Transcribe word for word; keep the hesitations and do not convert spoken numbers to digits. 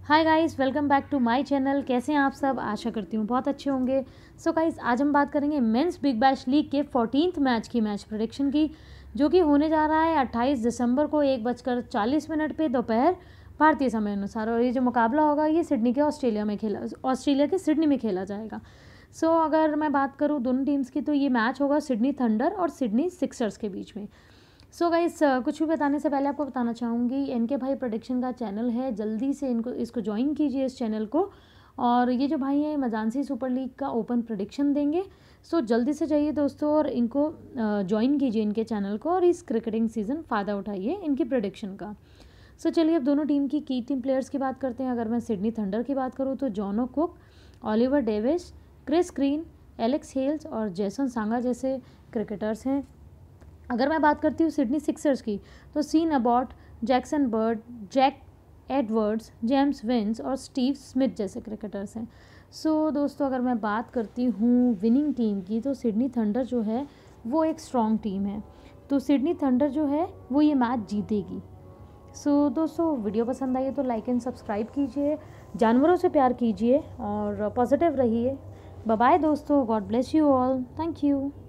Hi guys, welcome back to my channel. कैसे हैं आप सब? आशा करती हूँ बहुत अच्छे होंगे। सो so गाइस, आज हम बात करेंगे मेंस बिग बैश लीग के फोर्टीन्थ मैच की मैच प्रेडिक्शन की, जो कि होने जा रहा है अट्ठाईस दिसंबर को एक बजकर चालीस मिनट पे दोपहर भारतीय समय अनुसार। और ये जो मुकाबला होगा ये सिडनी के ऑस्ट्रेलिया में खेला ऑस्ट्रेलिया के सिडनी में खेला जाएगा। सो so, अगर मैं बात करूँ दोनों टीम्स की, तो ये मैच होगा सिडनी थंडर और सिडनी सिक्सर्स के बीच में। सो so गाइस, कुछ भी बताने से पहले आपको बताना चाहूँगी, एनके भाई प्रोडिक्शन का चैनल है, जल्दी से इनको इसको ज्वाइन कीजिए इस चैनल को। और ये जो भाई हैं मजानसी सुपर लीग का ओपन प्रोडिक्शन देंगे। सो so, जल्दी से जाइए दोस्तों और इनको ज्वाइन कीजिए इनके चैनल को, और इस क्रिकेटिंग सीज़न फ़ायदा उठाइए इनकी प्रोडिक्शन का। सो so, चलिए अब दोनों टीम की की टीम प्लेयर्स की बात करते हैं। अगर मैं सिडनी थंडर की बात करूँ तो Jono Cook, Oliver Davies, Chris Green, Alex Hales और जेसन सांगा जैसे क्रिकेटर्स हैं। अगर मैं बात करती हूँ सिडनी सिक्सर्स की, तो Sean Abbott, Jackson Bird, Jack Edwards, James Vince और स्टीव स्मिथ जैसे क्रिकेटर्स हैं। सो so, दोस्तों अगर मैं बात करती हूँ विनिंग टीम की, तो सिडनी थंडर जो है वो एक स्ट्रॉन्ग टीम है, तो सिडनी थंडर जो है वो ये मैच जीतेगी। सो so, दोस्तों वीडियो पसंद आई है तो लाइक एंड सब्सक्राइब कीजिए, जानवरों से प्यार कीजिए और पॉजिटिव रहिए। बाय बाय दोस्तों, God bless you all, thank you.